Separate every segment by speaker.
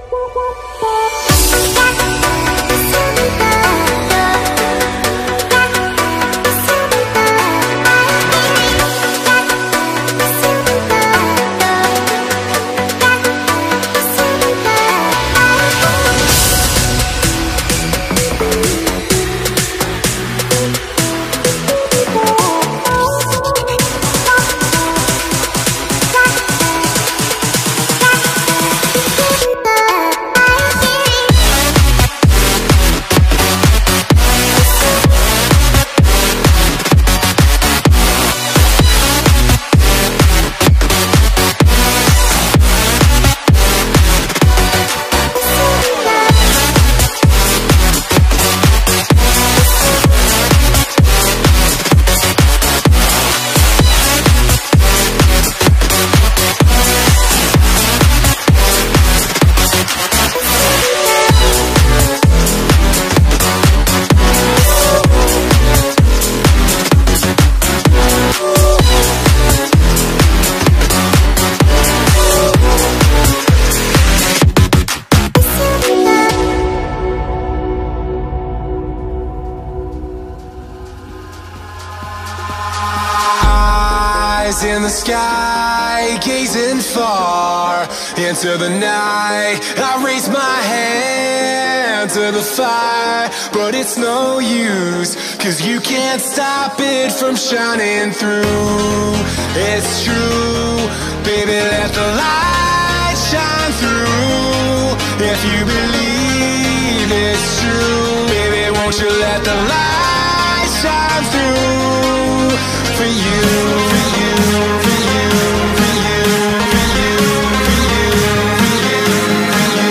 Speaker 1: In the sky, gazing far into the night, I raise my hand to the fire, but it's no use, 'cause you can't stop it from shining through. It's true, baby, let the light shine through. If you believe it's true, baby, won't you let the light shine through for you, for you, for you, for you, for you, for you, for you, for you,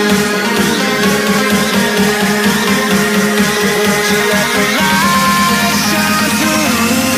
Speaker 1: won't you let the light shine through?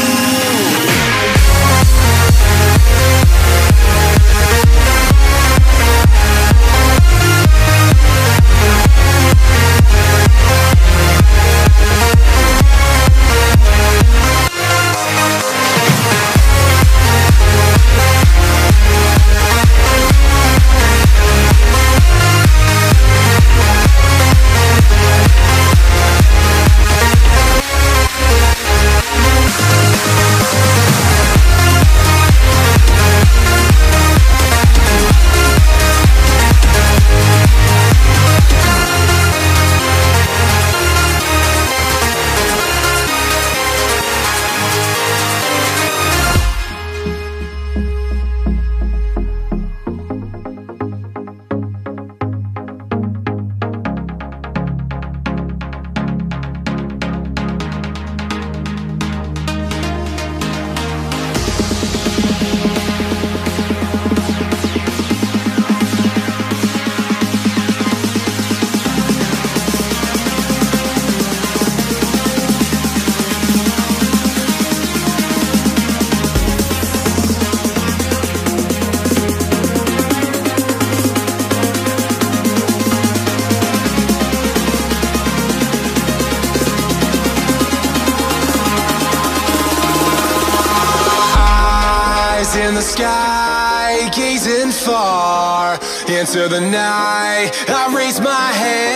Speaker 1: In the sky, gazing far into the night, I raise my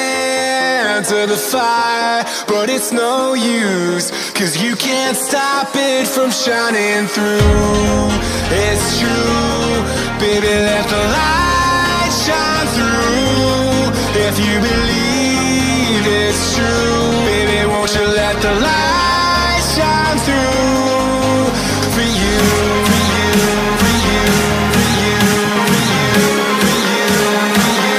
Speaker 1: hand to the fire, but it's no use, 'cause you can't stop it from shining through. It's true, baby, let the light shine through. If you believe it's true, baby, won't you let the light shine through for you, for you, for you, for you, for you, for you, for you,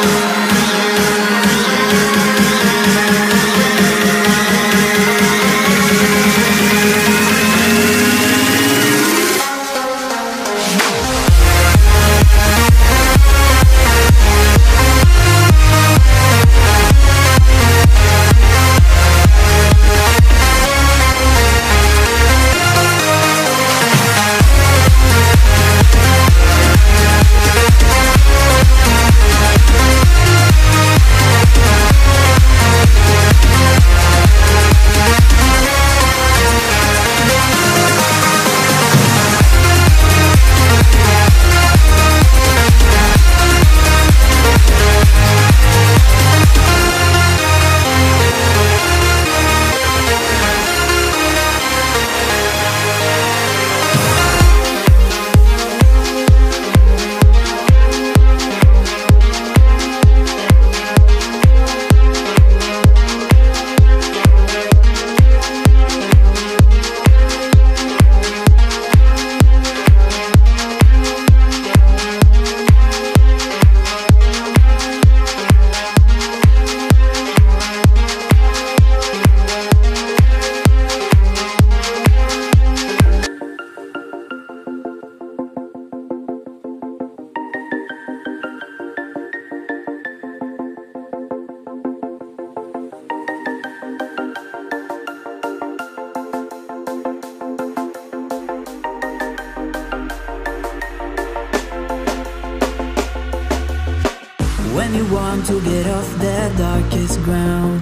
Speaker 2: When you want to get off the darkest ground,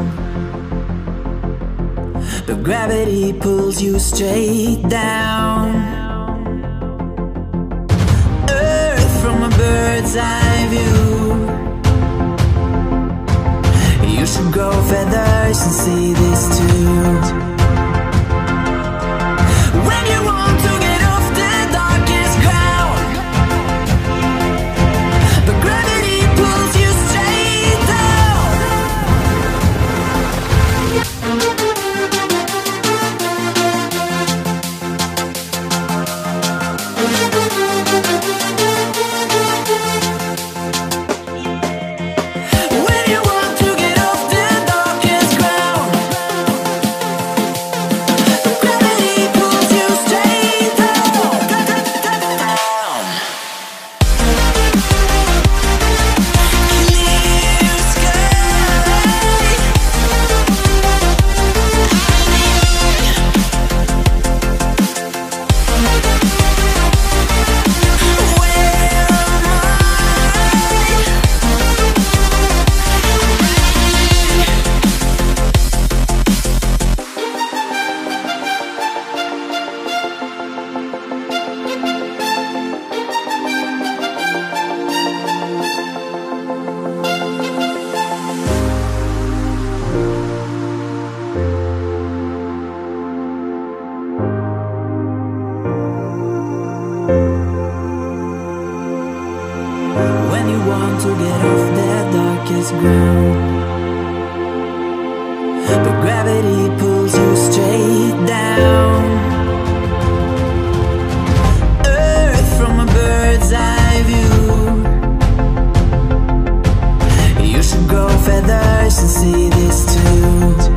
Speaker 2: but gravity pulls you straight down. Earth from a bird's eye view. You should grow feathers and see this too. When you want to get off the darkest ground, but gravity pulls you straight down. When you want to get off the darkest ground, but gravity pulls you straight down. Clear sky. When you want to get off the darkest ground, but gravity pulls you straight down. Earth from a bird's eye view. You should grow feathers and see this too.